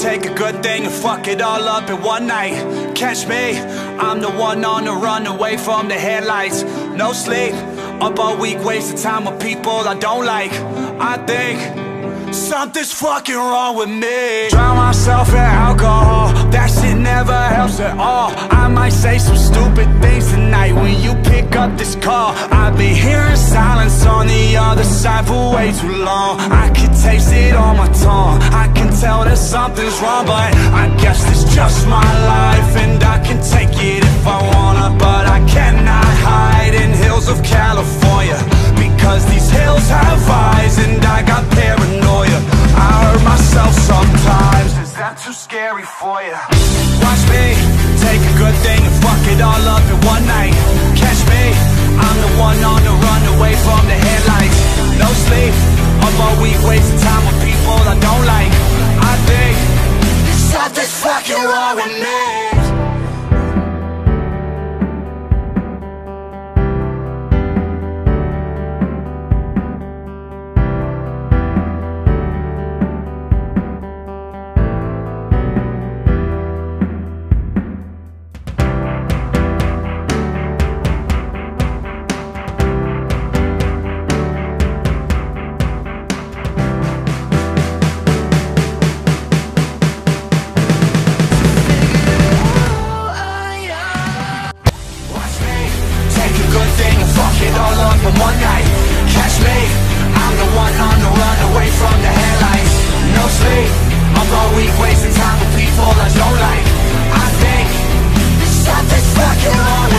take a good thing and fuck it all up in one night. Catch me, I'm the one on the run away from the headlights. No sleep, up all week, wasting time with people I don't like. I think something's fucking wrong with me. Drown myself in alcohol, that shit never helps at all. I might say some stupid things tonight when you pick up this call. I've been hearing silence on the other side for way too long. I can taste it on my tongue, I can tell that something's wrong. But I guess it's just my life, and I can take it if I wanna. But I cannot hide in hills of California, because these hills have eyes and I got paranoia. I hurt myself sometimes, is that too scary for you? Watch me, take a good thing and fuck it all up in one night. Catch me, I'm the one on the run away from the headlights. No sleep, up all week wasting time with people I don't like. I think something's fucking wrong with me. One night, catch me, I'm the one on the run away from the headlights. No sleep, up all week wasting time with people I don't like. I think something's fucking wrong.